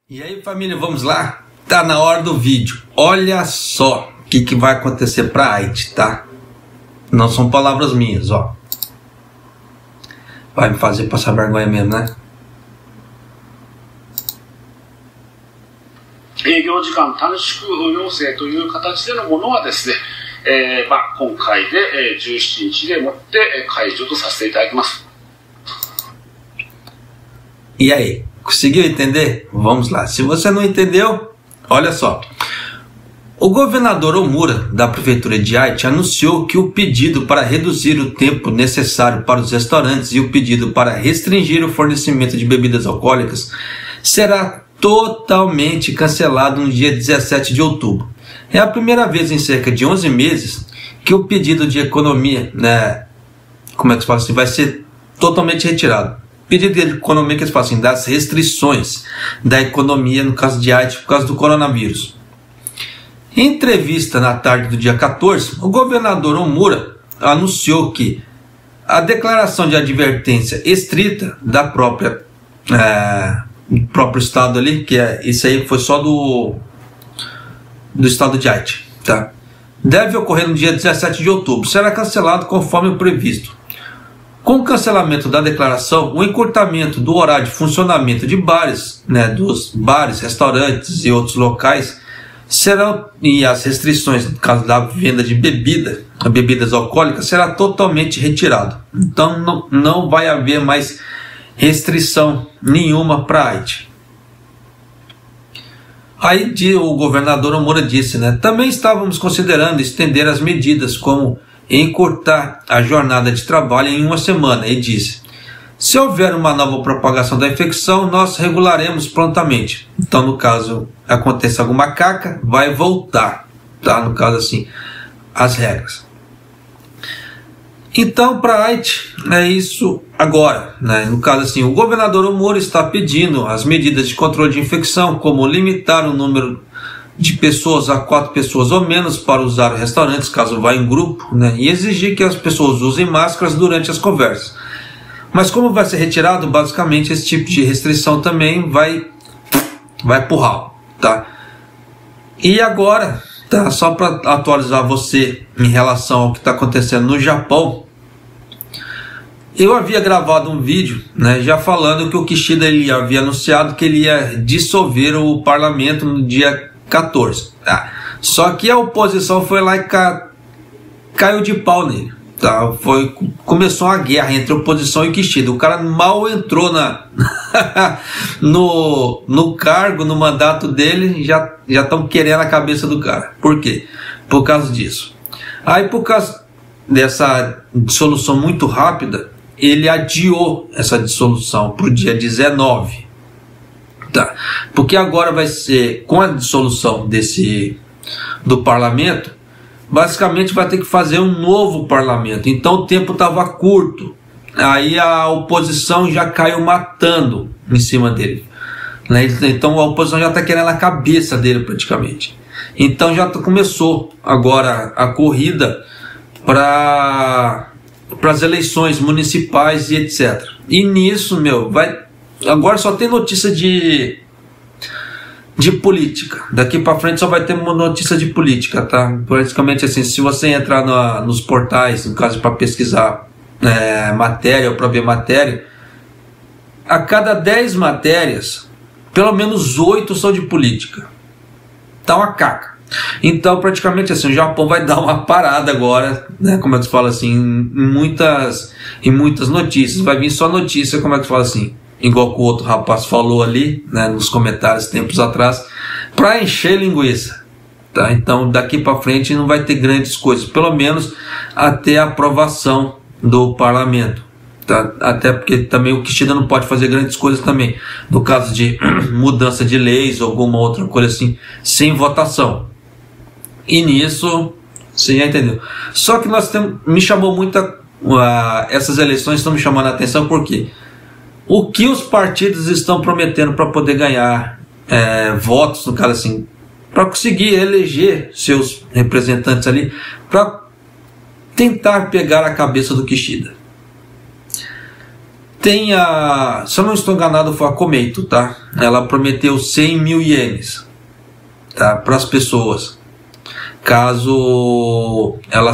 E aí, família, vamos lá? Tá na hora do vídeo. Olha só o que vai acontecer para Haiti, tá? Não são palavras minhas, ó. Vai me fazer passar vergonha mesmo, né? 営業時間短縮要請という形でのものはですね、今回で17日でもって解除とさせていただきます。 E aí, conseguiu entender? Vamos lá. Se você não entendeu, olha só. O governador Omura, da prefeitura de Haiti, anunciou que o pedido para reduzir o tempo necessário para os restaurantes e o pedido para restringir o fornecimento de bebidas alcoólicas será totalmente cancelado no dia 17 de outubro. É a primeira vez em cerca de 11 meses que o pedido de economia, né, como é que se fala assim, vai ser totalmente retirado. Pedido de economia que eles falam assim, das restrições da economia, no caso de Haiti, por causa do coronavírus. Em entrevista na tarde do dia 14, o governador Omura anunciou que a declaração de advertência estrita da próprio estado ali, que isso aí foi só do estado de Haiti, tá? Deve ocorrer no dia 17 de outubro, será cancelado conforme o previsto. Com o cancelamento da declaração, o encurtamento do horário de funcionamento de bares, né, dos bares, restaurantes e outros locais, e as restrições no caso da venda de bebidas alcoólicas, será totalmente retirado. Então não vai haver mais restrição nenhuma para Haiti. Aí o governador Omura disse, né, também estávamos considerando estender as medidas como encurtar a jornada de trabalho em uma semana, e disse: se houver uma nova propagação da infecção, nós regularemos prontamente. Então, no caso, acontece alguma caca, vai voltar, tá? No caso assim, as regras. Então, para Haiti, é isso agora, né? No caso assim, o governador Omura está pedindo as medidas de controle de infecção, como limitar o número de pessoas a 4 pessoas ou menos para usar restaurantes, caso vá em grupo, né? E exigir que as pessoas usem máscaras durante as conversas. Mas como vai ser retirado, basicamente esse tipo de restrição também vai pro ralo, tá? E agora, tá, só para atualizar você em relação ao que está acontecendo no Japão, eu havia gravado um vídeo, né, já falando que o Kishida ele havia anunciado que ele ia dissolver o parlamento no dia 14, tá? Só que a oposição foi lá e caiu de pau nele, tá? Começou uma guerra entre oposição e Kishida. O cara mal entrou no cargo, no mandato dele, já estão querendo a cabeça do cara. Por quê? Por causa disso. Aí, por causa dessa dissolução muito rápida, ele adiou essa dissolução para o dia 19. Tá. Porque agora vai ser, com a dissolução do parlamento, basicamente vai ter que fazer um novo parlamento. Então o tempo estava curto. Aí a oposição já caiu matando em cima dele, né? Então a oposição já está querendo a cabeça dele praticamente. Então já começou agora a corrida para as eleições municipais e etc. E nisso, agora só tem notícia de política. Daqui para frente só vai ter uma notícia de política, tá? Praticamente assim, se você entrar nos portais, no caso para pesquisar matéria ou para ver matéria, a cada 10 matérias, pelo menos 8 são de política. Tá uma caca. Então praticamente assim, o Japão vai dar uma parada agora, né? Como é que se fala assim, em muitas notícias. Vai vir só notícia, como é que se fala assim, igual que o outro rapaz falou ali, né, nos comentários tempos atrás, para encher linguiça, tá? Então daqui para frente não vai ter grandes coisas, pelo menos até a aprovação do parlamento, tá? Até porque também o Kishida não pode fazer grandes coisas também, no caso de mudança de leis ou alguma outra coisa assim, sem votação. E nisso, você já entendeu. Só que me chamou essas eleições estão me chamando a atenção porque o que os partidos estão prometendo para poder ganhar votos, no caso assim, para conseguir eleger seus representantes ali, para tentar pegar a cabeça do Kishida. Tem se eu não estou enganado, foi a Komeito, tá? Ela prometeu 100 mil ienes, tá? Para as pessoas, caso ela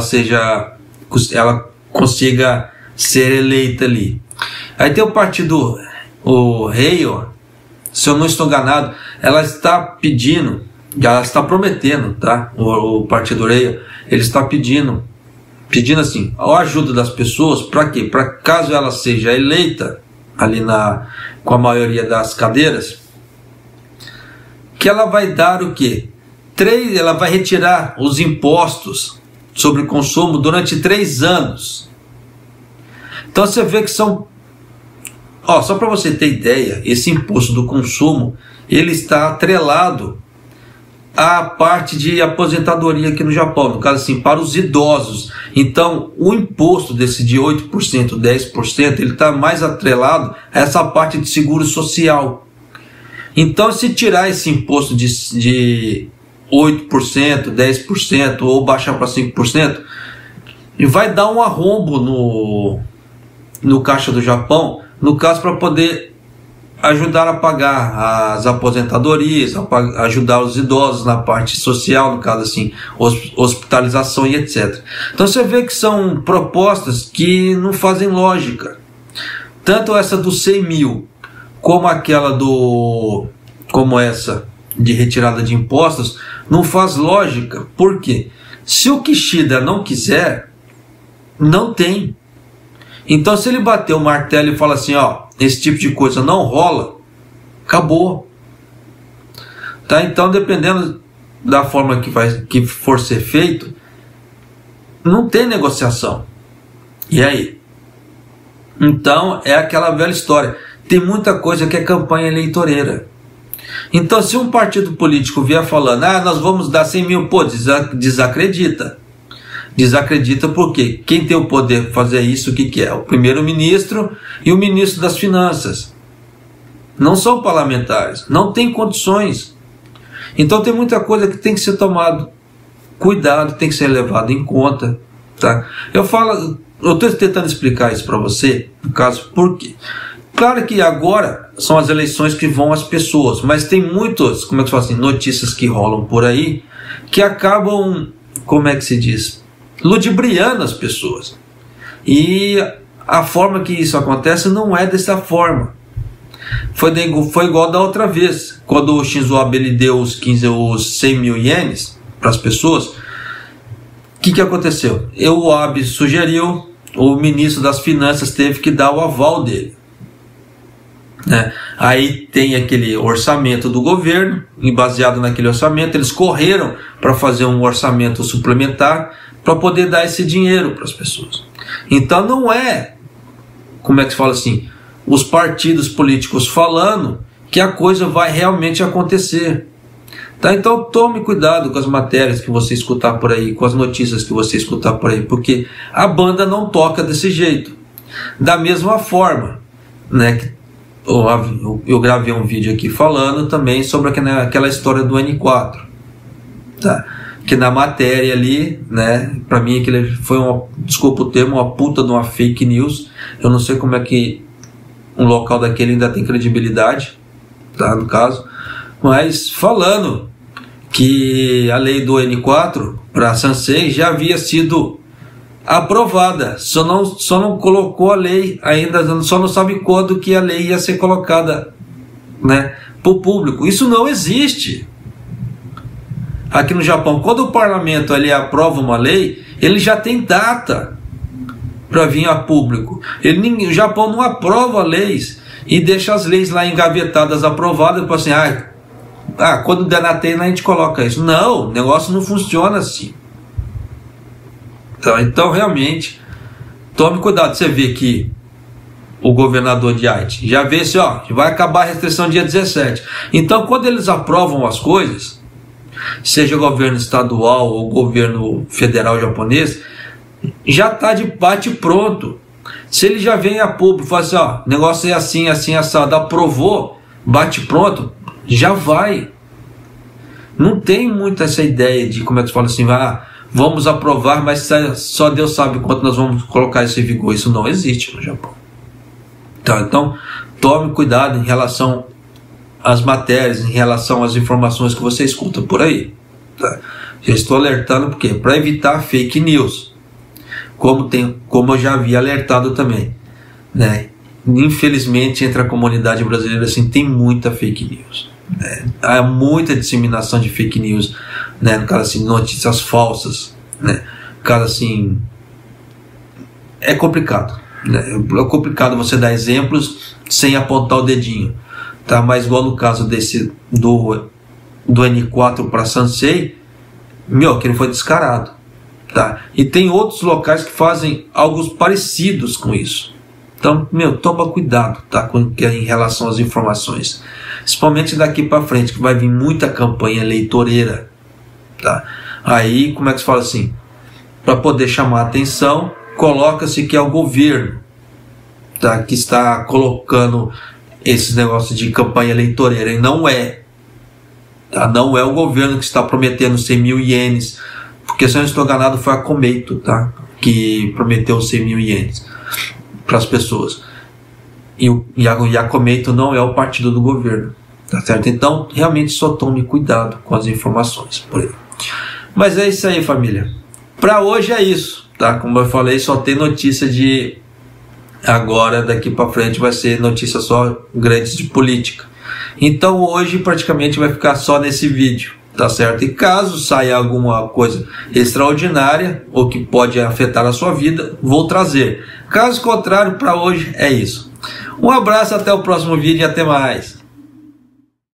consiga ser eleita ali. Aí tem o partido, o Rei, se eu não estou enganado, ela está pedindo, ela está prometendo, tá? O partido Rei, ele está pedindo assim, a ajuda das pessoas, para quê? Para caso ela seja eleita ali com a maioria das cadeiras, que ela vai dar o quê? Ela vai retirar os impostos sobre consumo durante 3 anos. Então você vê que são... só para você ter ideia, esse imposto do consumo, ele está atrelado à parte de aposentadoria aqui no Japão, no caso assim, para os idosos. Então o imposto desse de 8%, 10%, ele está mais atrelado a essa parte de seguro social. Então se tirar esse imposto de 8%, 10% ou baixar para 5%, vai dar um arrombo no caixa do Japão, no caso, para poder ajudar a pagar as aposentadorias, ajudar os idosos na parte social, no caso assim, hospitalização e etc. Então você vê que são propostas que não fazem lógica. Tanto essa do 100 mil, como aquela como essa de retirada de impostos, não faz lógica. Por quê? Se o Kishida não quiser, não tem. Então se ele bater o martelo e falar assim, esse tipo de coisa não rola, acabou. Tá? Então dependendo da forma que for ser feito, não tem negociação. E aí? Então é aquela velha história, tem muita coisa que é campanha eleitoreira. Então se um partido político vier falando, nós vamos dar 100 mil, desacredita. Desacredita porque quem tem o poder de fazer isso, o que é? O primeiro-ministro e o ministro das finanças. Não são parlamentares, não tem condições. Então tem muita coisa que tem que ser tomado cuidado, tem que ser levado em conta, tá? Eu estou tentando explicar isso para você, no caso, por quê? Claro que agora são as eleições que vão às pessoas, mas tem muitas, como é que se fala assim, notícias que rolam por aí, que acabam, como é que se diz, ludibriando as pessoas. E a forma que isso acontece não é dessa forma. Foi igual da outra vez, quando o Shinzo Abe ele deu os 100 mil ienes para as pessoas. O que aconteceu? O Abe sugeriu, o ministro das finanças teve que dar o aval dele, né? Aí tem aquele orçamento do governo, e baseado naquele orçamento eles correram para fazer um orçamento suplementar para poder dar esse dinheiro para as pessoas. Então não é, como é que se fala assim, os partidos políticos falando que a coisa vai realmente acontecer. Tá? Então tome cuidado com as matérias que você escutar por aí, com as notícias que você escutar por aí, porque a banda não toca desse jeito. Da mesma forma, né, que eu gravei um vídeo aqui falando também sobre aquela história do N4, tá? Que na matéria ali, né, pra mim aquele foi desculpa o termo, uma puta de uma fake news. Eu não sei como é que um local daquele ainda tem credibilidade, tá, no caso, mas falando que a lei do N4 para Sansei já havia sido aprovada, só não colocou a lei ainda, só não sabe quando que a lei ia ser colocada, né, para o público. Isso não existe. Aqui no Japão, quando o parlamento ali aprova uma lei, ele já tem data para vir a público. O Japão não aprova leis e deixa as leis lá engavetadas, aprovadas, para assim, quando der na tela a gente coloca isso. Não, o negócio não funciona assim. Então realmente, tome cuidado. Você vê que o governador de Aichi já vê assim, vai acabar a restrição dia 17. Então quando eles aprovam as coisas, seja governo estadual ou governo federal japonês, já está de bate pronto. Se ele já vem a público e fala assim, negócio é assim, assim, assado, aprovou, bate pronto, já vai. Não tem muito essa ideia de, como é que se fala assim, vamos aprovar, mas só Deus sabe quanto nós vamos colocar isso em vigor. Isso não existe no Japão. Tá? Então, tome cuidado em relação às matérias, em relação às informações que você escuta por aí. Tá? Já estou alertando porque para evitar fake news, como eu já havia alertado também, né? Infelizmente, entre a comunidade brasileira assim, tem muita fake news, né? Há muita disseminação de fake news, né? No caso assim, notícias falsas, né? No caso assim, é complicado, né? É complicado você dar exemplos sem apontar o dedinho, tá? Mas igual no caso do N4 para Sansei, aquele foi descarado, tá? E tem outros locais que fazem algo parecidos com isso. Então, toma cuidado, tá? Em relação às informações, principalmente daqui para frente, que vai vir muita campanha eleitoreira, tá? Aí, como é que se fala assim? Para poder chamar a atenção, coloca-se que é o governo, tá? Que está colocando esses negócios de campanha eleitoreira, e não é. Tá? Não é o governo que está prometendo 100 mil ienes, porque se eu não estou enganado foi a Komeito, tá? Que prometeu 100 mil ienes para as pessoas, e a Komeito não é o partido do governo, tá certo? Então realmente só tome cuidado com as informações por aí. Mas é isso aí, família, para hoje é isso, tá? Como eu falei, só tem notícia de agora, daqui para frente vai ser notícia só grandes de política. Então hoje praticamente vai ficar só nesse vídeo, tá certo? E caso saia alguma coisa extraordinária ou que pode afetar a sua vida, vou trazer. Caso contrário, para hoje é isso. Um abraço, até o próximo vídeo e até mais.